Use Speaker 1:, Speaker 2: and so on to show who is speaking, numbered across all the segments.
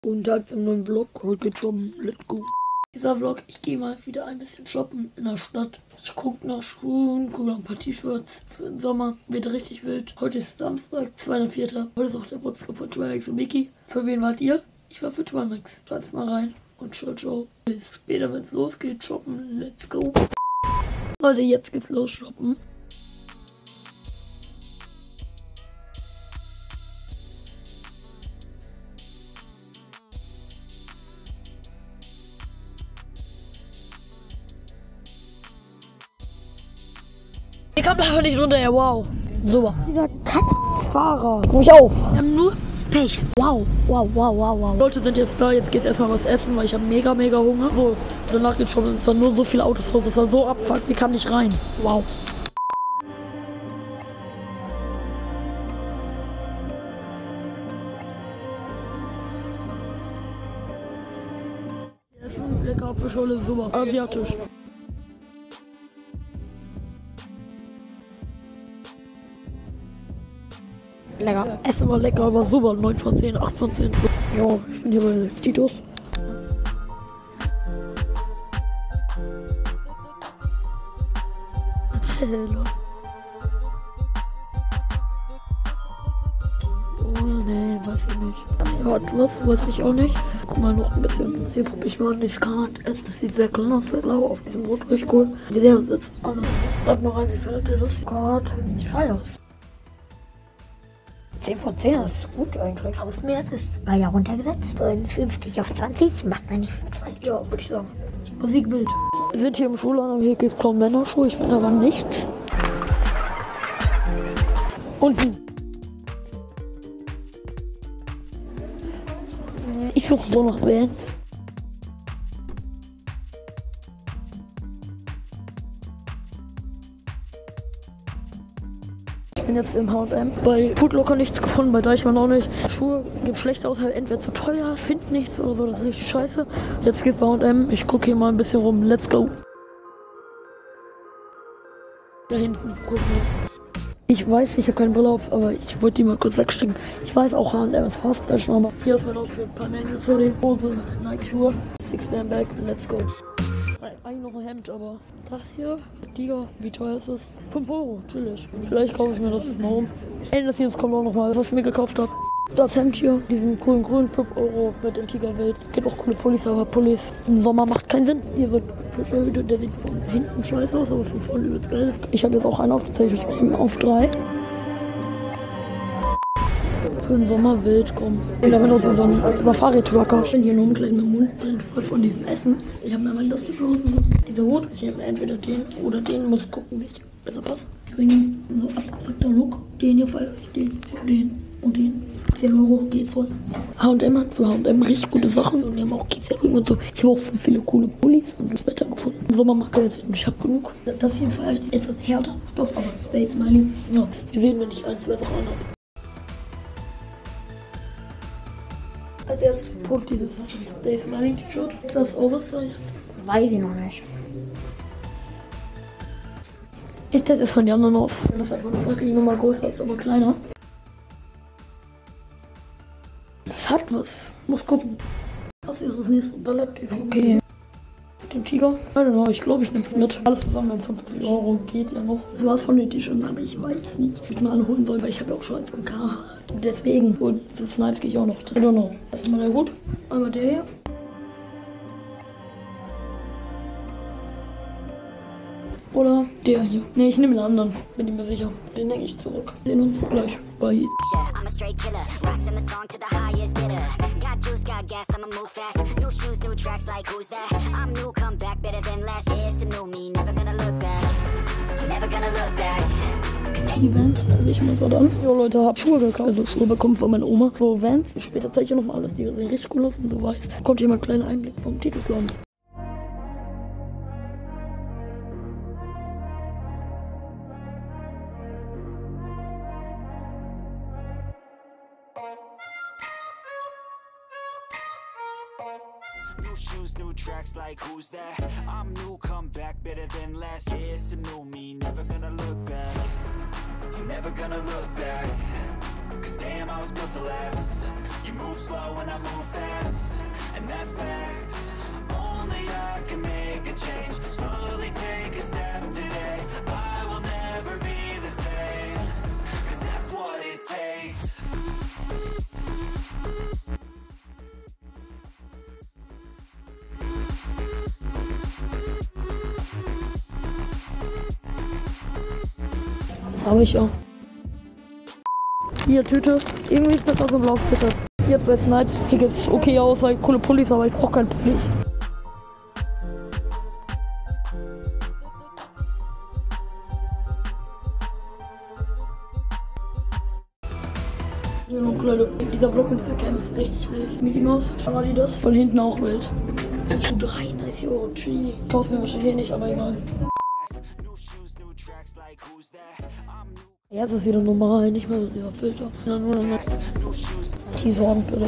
Speaker 1: Guten Tag zum neuen Vlog. Heute geht's shoppen. Let's go. Dieser Vlog, ich gehe mal wieder ein bisschen shoppen in der Stadt. Ich gucke nach Schuhen, gucke nach ein paar T-Shirts für den Sommer. Wird richtig wild. Heute ist Samstag, 2.4. Heute ist auch der Geburtstag von Trimax und Mickey. Für wen wart ihr? Ich war für Trimax. Schreibt's mal rein. Und ciao. Bis später, wenn es losgeht. Shoppen. Let's go. Leute, jetzt geht's los shoppen. Ich komm da nicht runter, ja, wow. Super. Dieser Kackfahrer. Ruhig auf. Wir haben nur Pech. Wow. Leute sind jetzt da, jetzt geht's erstmal was essen, weil ich habe mega Hunger. So, danach geht's schon, es waren nur so viele Autos raus, es war so abfuckt, wie kam ich rein? Wow. Essen, lecker Apfelschorle, super. Asiatisch. Lecker. Essen war lecker, war super. 9 von 10, 8 von 10. Ja, ich bin hier bei Titus. Hello. Oh ne, weiß ich nicht. Das hat was, weiß ich auch nicht. Guck mal noch ein bisschen. Hier probiere ich mal nicht Skat. Das sieht sehr cool aus. Blau auf diesem Rot, richtig cool. Wir sehen uns jetzt alles. Sag mal rein, wie findet ihr das? Skat. Ich feier's.
Speaker 2: 10 von 10, das ist gut eigentlich. Aber es mehr ist, war ja runtergesetzt. Von 50 auf 20 macht man nicht viel falsch.
Speaker 1: Ja, würde ich sagen. Musikbild. Wir sind hier im Schulladen, hier gibt es kaum Männerschuhe, ich finde aber nichts. Und ich suche so nach Bands. Ich bin jetzt im H&M. Bei Foot Locker nichts gefunden, bei Deichmann auch nicht. Schuhe gibt schlecht aus, halt entweder zu teuer, find nichts oder so, das ist richtig scheiße. Jetzt geht's bei H&M. Ich gucke hier mal ein bisschen rum. Let's go. Da hinten, guck mal. Ich weiß, ich habe keine Brille auf, aber ich wollte die mal kurz wegstecken. Ich weiß auch, H&M ist fast Fashion, aber hier ist mein Outfit. Ein paar Nägel zu den Hose, Nike-Schuhe, 6-Man Bag, let's go. Eigentlich noch ein Hemd, aber das hier, Tiger, wie teuer ist es? 5 Euro, chillig. Vielleicht kaufe ich mir das mal um. Ende des Videos kommt auch noch mal, was ich mir gekauft habe. Das Hemd hier, diesen coolen grün, 5 Euro mit dem Tigerwild. Gibt auch coole Pullis, aber Pullis im Sommer macht keinen Sinn. Hier so ein typischer Hüte, der sieht von hinten scheiße aus, aber von vorne übelst geil. Ich habe jetzt auch einen aufgezeichnet, auf 3. Für den Sommer wild kommen. Und damit aus so ein Safari-Trucker. Ich bin hier nur ein kleiner Mund voll von diesem Essen. Ich habe mir mal lustig Hosen. Dieser Hut. Ich nehme entweder den oder den. Muss gucken, welcher besser passt. Ich bin so abgepackter Look. Den hier feiere ich. Den und den. 10 Euro geht voll. H&M hat für H&M richtig gute Sachen. Und die haben auch Kiesering und so. Ich habe auch viele coole Pullis und das Wetter gefunden. Im Sommer macht keinen Sinn. Ich habe genug. Das hier feiere ich etwas härter. Stoff, aber Stay Smiley. Ja, wir sehen, wenn ich 1, 2 Sachen anhabe. Als erstes kommt dieses Stay Smiling T-Shirt, das Oversized.
Speaker 2: Weiß ich noch nicht.
Speaker 1: Ich teste es von den anderen auf. Das ist einfach eine fucking Nummer größer, ist aber kleiner. Das hat was. Muss gucken. Das hier ist das nächste Ballett. Okay. Den Tiger. I don't know, ich glaube, ich nehme es mit. Alles zusammen 50 Euro geht ja noch. Das war's von den T-Shirts, aber ich weiß nicht. Ich hätte mal alle holen sollen, weil ich habe ja auch schon eins von K. Deswegen. Und das Snipes gehe ich auch noch. I don't know. Das ist mal der Hut. Einmal der hier. Oder der hier. Ne, ich nehme den anderen. Bin ich mir sicher. Den denke ich zurück. Wir sehen uns gleich bei Heat.
Speaker 3: I'm a straight killer, rising the song to the highest bidder. Got juice, got gas, I'ma move fast. New shoes, new tracks, like who's that? I'm new, come back better than last. Yeah, it's a new me, never gonna look back. Never gonna look back.
Speaker 1: Die Vans, da sehe ich mal gerade an. Jo Leute, hab Schuhe gekauft. Also Schuhe bekommen von meiner Oma. So Vans. Später zeige ich noch mal alles. Die sehen richtig cool aus und so weiß. Kommt hier mal ein kleiner Einblick vom Titusladen.
Speaker 4: New shoes, new tracks, like who's that? I'm new, come back better than last. Yeah, it's a new me, never gonna look back. I'm never gonna look back. Cause damn, I was built to last. You move slow and I move fast, and that's facts. Only I can make a change. Slowly take a step today. I will never be the same, 'cause that's what it takes.
Speaker 1: Das habe ich auch. Hier, Tüte. Irgendwie ist das auch so blau, Tüte. Jetzt bei Snipes. Hier geht's okay aus, weil coole Pullis, aber ich brauche keinen Pullis. Ja, Leute, dieser Vlog mit dieser Cam ist richtig wild. Mickey Mouse, war die das? Von hinten auch wild. Das ist 33 Euro, G. Kaufen wir wahrscheinlich hier nicht, aber egal. Jetzt ist wieder normal, nicht mehr so dieser Filter. Ja, nur noch mit T-Sorgen, bitte.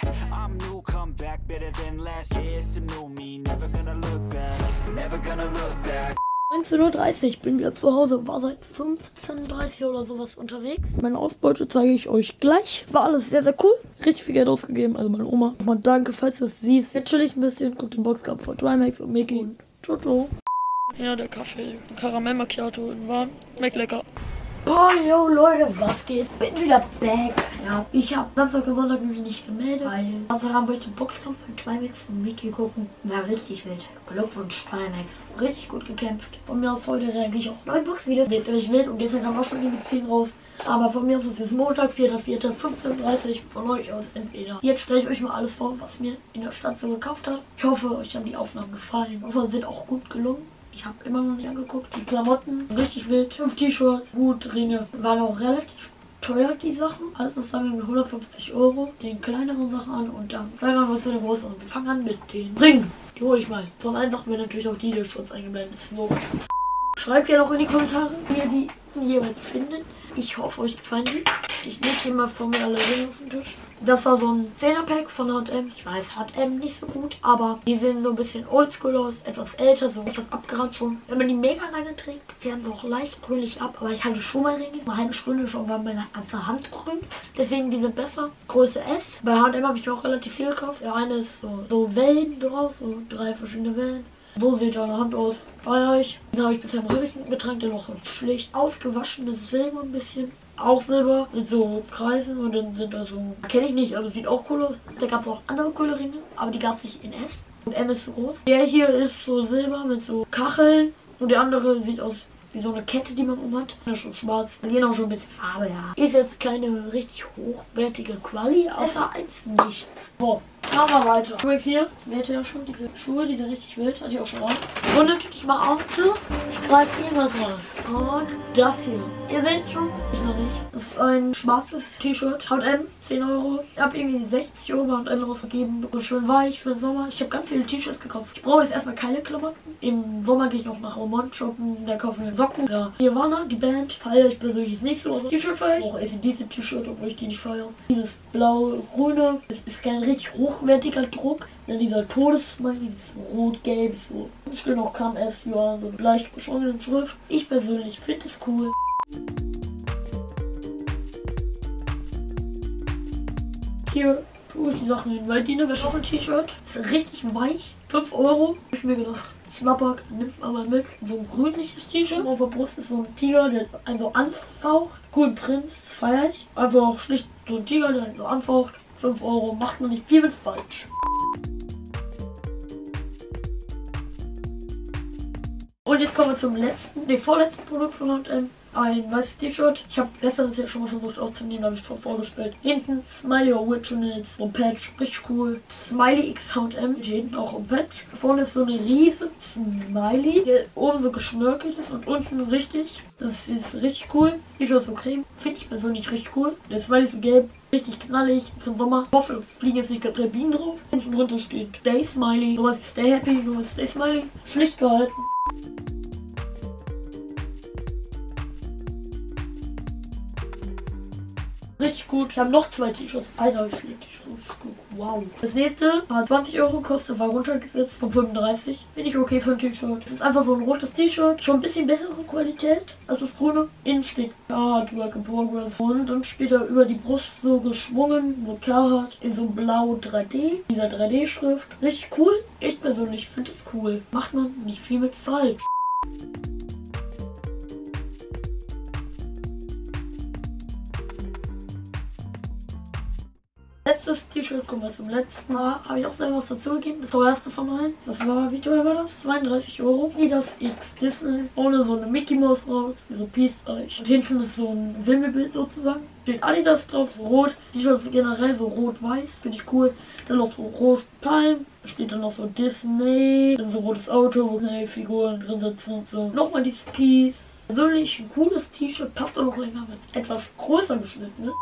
Speaker 1: 19:30 Uhr, bin wieder zu Hause, war seit 15:30 Uhr oder sowas unterwegs. Meine Ausbeute zeige ich euch gleich. War alles sehr, sehr cool. Richtig viel Geld ausgegeben, also meine Oma. Nochmal danke, falls du es siehst. Jetzt chill ich ein bisschen, guck den Boxkampf von Trimax und Mickey. Und ciao, ciao. Ja, der Kaffee. Karamell Macchiato in warm. Schmeckt lecker.
Speaker 2: Oh, yo Leute, was geht? Bin wieder back. Ja, ich habe Samstag und Sonntag mich nicht gemeldet, weil Samstagabend wollte ich den Boxkampf von Trimax und Mickey gucken. War richtig wild. Glückwunsch Trimax. Richtig gut gekämpft. Von mir aus heute reagiere ich auch 9 Boxvideos. Wird richtig wild und gestern kam auch schon irgendwie 10 raus. Aber von mir aus ist es Montag, 4.4., 15:30 Uhr. Von euch aus entweder. Jetzt stelle ich euch mal alles vor, was mir in der Stadt so gekauft hat. Ich hoffe, euch haben die Aufnahmen gefallen. Ich hoffe, sie sind auch gut gelungen. Ich habe immer noch nicht angeguckt. Die Klamotten, richtig wild. 5 T-Shirts, gut, Ringe. Waren auch relativ teuer, die Sachen. Alles zusammen mit 150 Euro. Den kleineren Sachen an und dann steigern wir uns zu den großen. Und wir fangen an mit den Ringen. Die hole ich mal. Von allen Sachen wird natürlich auch die Schutz eingeblendet. Das ist logisch. Schreibt gerne auch in die Kommentare, wie ihr die jeweils findet. Ich hoffe, euch gefallen die. Ich lege hier mal vor mir alle Ringe auf den Tisch. Das war so ein 10er-Pack von H&M. Ich weiß, H&M nicht so gut, aber die sehen so ein bisschen oldschool aus, etwas älter, so etwas abgerannt schon. Wenn man die mega lange trägt, werden sie auch leicht grünlich ab. Aber ich hatte schon mal Ringe. Eine halbe Stunde schon war meine ganze Hand grün. Deswegen die sind besser. Größe S. Bei H&M habe ich mir auch relativ viel gekauft. Der eine ist so Wellen drauf, so 3 verschiedene Wellen. So sieht deine Hand aus. Feier ich. Den habe ich bisher am häufigsten getragen. Der noch so schlicht ausgewaschenes Silber ein bisschen. Auch Silber mit so Kreisen und dann sind da so. Kenne ich nicht, aber sieht auch cool aus. Da gab es auch andere coole Ringe, aber die gab es nicht in S. Und M ist zu groß. Der hier ist so Silber mit so Kacheln. Und der andere sieht aus wie so eine Kette, die man hat. Ja, schon schwarz. Verlieren auch schon ein bisschen Farbe, ja. Ist jetzt keine richtig hochwertige Quali, außer eins nichts. So, machen wir weiter. Übrigens hier, seht ihr ja schon, diese Schuhe, die sind richtig wild, hatte ich auch schon raus. Und natürlich mal auf zu. Ich greife irgendwas raus. Und das hier. Ihr seht schon, ich noch nicht. Das ist ein schwarzes T-Shirt. H&M, 10 Euro. Ich habe irgendwie 60 Euro bei H&M rausgegeben. So schön weich für den Sommer. Ich habe ganz viele T-Shirts gekauft. Ich brauche jetzt erstmal keine Klamotten. Im Sommer gehe ich noch nach Romont shoppen. Da kaufen wir Socken. Ja, Nirvana, die Band. Feiere ich persönlich nicht so. Also T-Shirt feiere ich. Auch ACDC T-Shirt, obwohl ich die nicht feiere. Dieses blau-grüne. Das ist kein richtig hochwertiger Druck. Denn dieser Todessmiley ist so rot-gelb, so. Steht auch KMS, ja, so leicht beschwungene Schrift. Ich persönlich finde es cool. Hier tue ich die Sachen hin, weil die eine auch ein T-Shirt. Ist richtig weich. 5 Euro. Hab ich mir gedacht, Schnappack, nimmt man mal mit. So ein grünliches T-Shirt. Auf der Brust ist so ein Tiger, der einen so anfaucht. Coolen Prinz, feier ich. Einfach auch schlicht so ein Tiger, der einen so anfaucht. 5 Euro, macht man nicht viel mit falsch. Und jetzt kommen wir zum vorletzten Produkt von H&M. Ein weißes T-Shirt. Ich habe gestern das ja schon mal versucht auszunehmen, habe ich schon vorgestellt. Hinten Smiley Originals und Patch. Richtig cool. Smiley X H&M. Hier hinten auch ein Patch. Vorne ist so eine riesige Smiley, der oben so geschnörkelt ist und unten richtig. Das ist richtig cool. T-Shirt so creme. Finde ich persönlich richtig cool. Der Smiley ist so gelb. Richtig knallig für den Sommer. Ich hoffe, es fliegen jetzt nicht gerade 3 Bienen drauf. Hinten drunter steht Stay Smiley. Nur was Stay Happy, nur was Stay Smiley. Schlicht gehalten. Richtig
Speaker 1: richtig gut. Ich habe noch 2 T-Shirts. Alter, wie viele T-Shirts? Wow. Das nächste hat 20 Euro gekostet, war runtergesetzt von 35. Finde ich okay für ein T-Shirt. Das ist einfach so ein rotes T-Shirt. Schon ein bisschen bessere Qualität als das grüne. Innen steht Hard Work in Progress. Und dann steht da über die Brust so geschwungen, so Carhartt, in so blau 3D. Dieser 3D-Schrift. Richtig cool. Ich persönlich finde es cool. Macht man nicht viel mit falsch. Letztes T-Shirt, kommen wir zum letzten Mal. Habe ich auch selber was dazugegeben. Das teuerste von allen. Das war, wie teuer war das? 32 Euro. Adidas X Disney. Vorne so eine Mickey Mouse raus. So Peace Euch. Und hinten ist so ein Wimmelbild sozusagen. Steht Adidas drauf, so rot. T-Shirts generell so rot-weiß. Finde ich cool. Dann noch so rot Palm. Steht dann noch so Disney. Dann so rotes Auto, wo Figuren drin sitzen und so. Nochmal die Peace. Persönlich ein cooles T-Shirt. Passt auch noch länger, weil es etwas größer geschnitten ist.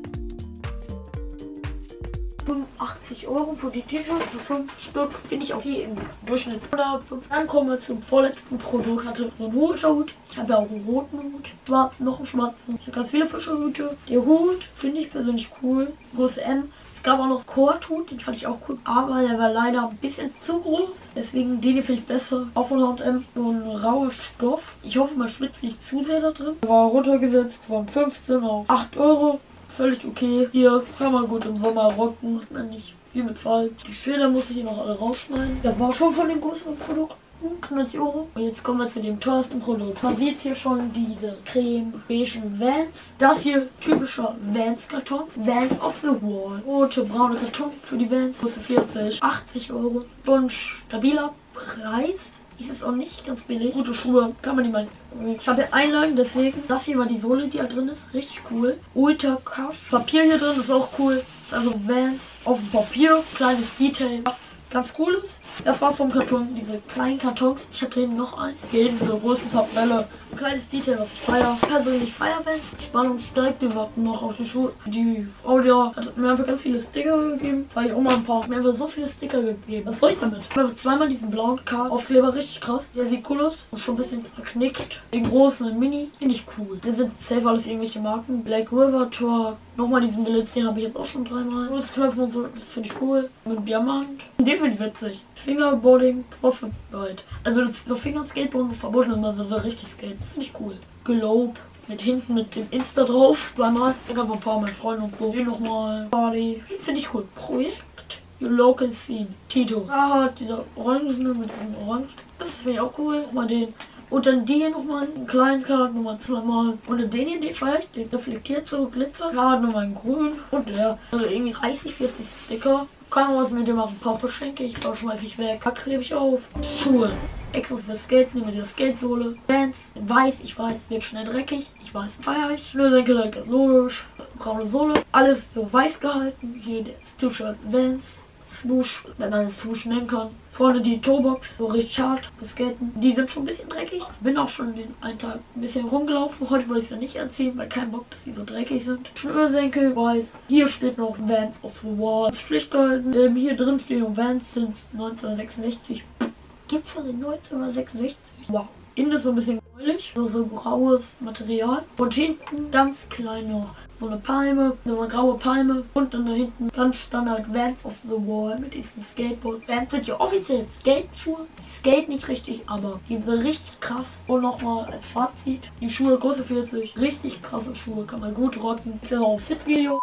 Speaker 1: 85 Euro für die T-Shirts, für 5 Stück, finde ich auch hier im Durchschnitt 105. Dann kommen wir zum vorletzten Produkt. Ich hatte so einen Hut. Ich habe ja auch einen roten Hut, schwarzen, noch einen schwarzen. Ich habe ganz viele Fischerhüte. Der Hut finde ich persönlich cool, Größe M. Es gab auch noch Kord-Hut, den fand ich auch cool, aber der war leider ein bisschen zu groß. Deswegen den hier finde ich besser. Auch von H&M, so ein rauer Stoff. Ich hoffe, man schwitzt nicht zu sehr da drin. War runtergesetzt von 15 auf 8 Euro. Völlig okay. Hier kann man gut im Sommer rocken. Macht man nicht viel mit falsch. Die Schilder muss ich hier noch alle rausschneiden. Das war schon von den größeren Produkten. 90 Euro. Und jetzt kommen wir zu dem teuersten Produkt. Man sieht hier schon diese creme-beigen Vans. Das hier typischer Vans-Karton. Vans of the Wall. Rote, braune Karton für die Vans. Größe 40. 80 Euro. Schon stabiler Preis. Ist es auch nicht ganz billig. Gute Schuhe, kann man nicht mal. Ich habe hier Einlagen, deswegen. Das hier war die Sohle, die da drin ist. Richtig cool. Ultra Cash. Papier hier drin ist auch cool. Also Vans auf dem Papier. Kleines Detail. Was ganz cool ist. Das war vom Karton. Diese kleinen Kartons. Ich hatte hinten noch einen. Hier hinten eine große Tabelle. Kleines Detail, was ich feiere. Persönlich feiere Vans. Spannung steigt. Wir warten noch auf die Schuhe. Die Audio hat mir einfach ganz viele Sticker gegeben. Zeige ich auch mal ein paar. Mir einfach so viele Sticker gegeben. Was soll ich damit? Also zweimal diesen blauen Aufkleber. Richtig krass. Der sieht cool aus. Und schon ein bisschen verknickt. Den großen und Mini. Finde ich cool. Das sind safe alles irgendwelche Marken. Black River Tour. Nochmal diesen Blitz. Den habe ich jetzt auch schon 3-mal. Das Knöpfe und so. Das finde ich cool. Mit Diamant. Den finde ich witzig. Fingerboarding Profit Ride. Also das so Fingerskateboard verboten, also so richtig Skate. Das finde ich cool. Globe. Mit hinten mit dem Insta drauf. Zweimal. Ich habe ein paar meiner Freunde und so. Hier nochmal. Party. Finde ich cool. Projekt. Your Local Scene. Tito. Ah, dieser Orangene mit dem Orange. Das finde ich auch cool. Nochmal den. Und dann die hier nochmal einen kleinen Card, nochmal 2-mal. Und dann den hier, den vielleicht, der reflektiert so, Glitzer. Card nochmal in grün. Und der. Also irgendwie 30, 40 Sticker. Kann man was mit dem machen. Ein paar verschenke ich, ein paar schmeiße ich weg. Da klebe ich auf. Schuhe. Extras für Skate, nehmen wir die Skatesohle. Vans, weiß, ich weiß, wird schnell dreckig. Ich weiß, feiere ich. Schnürsenkel, halt ganz logisch. Braune Sohle. Alles so weiß gehalten. Hier das T-Shirt Vans. Swoosh, wenn man es Swoosh nennen kann. Vorne die Toebox, so richtig hart für Skaten. Die sind schon ein bisschen dreckig. Bin auch schon den einen Tag ein bisschen rumgelaufen. Heute wollte ich es nicht anziehen, weil kein Bock, dass die so dreckig sind. Schnürsenkel, weiß. Hier steht noch Vans of the Wall. Schlicht gehalten. Hier drin steht noch Vans since 1966. Gibt's schon in 1966? Wow. Innen ist so ein bisschen gräulich. So graues Material. Und hinten ganz klein noch so eine Palme, so eine graue Palme. Und dann da hinten ganz Standard Vans of the Wall mit diesem Skateboard. Vans sind ja offiziell Skate-Schuhe. Die skate nicht richtig, aber die sind richtig krass. Und nochmal als Fazit. Die Schuhe Größe 40. Richtig krasse Schuhe. Kann man gut rocken. Ist ja auch ein Fit-Video.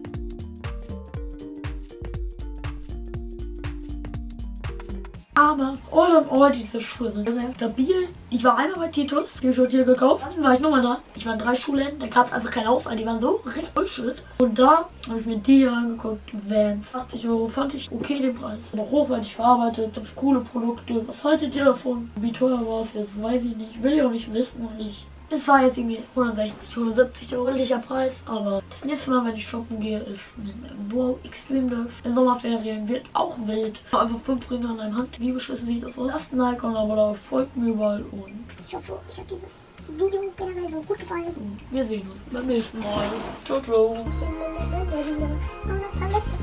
Speaker 1: Aber all in all, diese Schuhe sind sehr stabil. Ich war einmal bei Titus, T-Shirt hier gekauft. Dann war ich nochmal da. Ich war in 3 Schuhläden, da gab es einfach keine Auswahl. Die waren so richtig Bullshit. Und da habe ich mir die hier angeguckt. Vans. 80 Euro fand ich okay den Preis. Noch hochwertig verarbeitet, ganz coole Produkte. Was haltet ihr davon? Wie teuer war es jetzt? Weiß ich nicht. Will ich auch nicht wissen, weil ich... Das war jetzt irgendwie 160, 170 Euro billiger Preis, aber das nächste Mal, wenn ich shoppen gehe, ist mit einem Wow Extreme Dash. In Sommerferien wird auch wild. Einfach 5 Ringe an einem Hand. Wie beschissen sieht das aus? Lasst ein Like und aber da folgt mir überall und
Speaker 5: ich hoffe, euch hat dieses Video generell so gut gefallen.
Speaker 1: Und wir sehen uns beim nächsten Mal. Ciao, ciao.